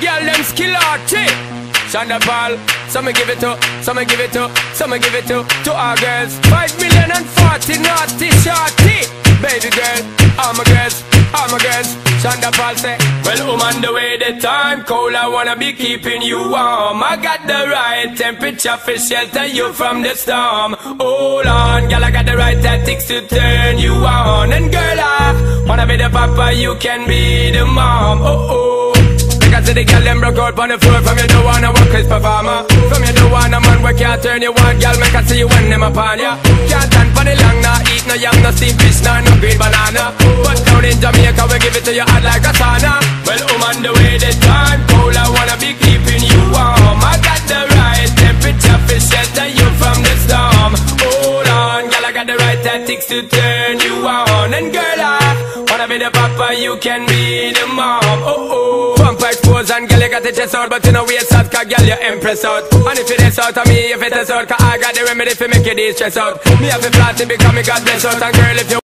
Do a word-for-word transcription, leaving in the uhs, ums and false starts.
girl them skill arty. Shonda Paul, some give it to, some give it to, some give it to, to our girls. Five million and forty naughty shorty. Baby girl, all my girls, all my girls. Shonda Paul say, well, I'm on the way, the time cold, I wanna be keeping you warm. I got the right temperature for shelter you from the storm. Hold on, girl, I got the right tactics to turn you on. And girl, I wanna be the papa, you can be the mom. Oh oh. Because the girl them broke out on the floor. From you don't wanna work as performer. From you don't wanna man where can't turn you on. Girl, make I see you when them upon ya. Can't stand for the long, nah eat no yam, no steamed fish, nah no green banana. But down in Jamaica we give it to you hot like a sauna. Well, I'm on the way, the time cold, I wanna be keeping you warm. I got the right temperature for shelter you from the storm. Hold on, girl, I got the right tactics to turn you on. And girl, I wanna be the papa, you can be the mom. Oh oh. Pose and girl you got the chest out, but you know waist out, cause girl you impress out. And if it is out of me, if it is out, cause I got the remedy for make you de-stress out. Me have a flat to become me God bless out, and girl if you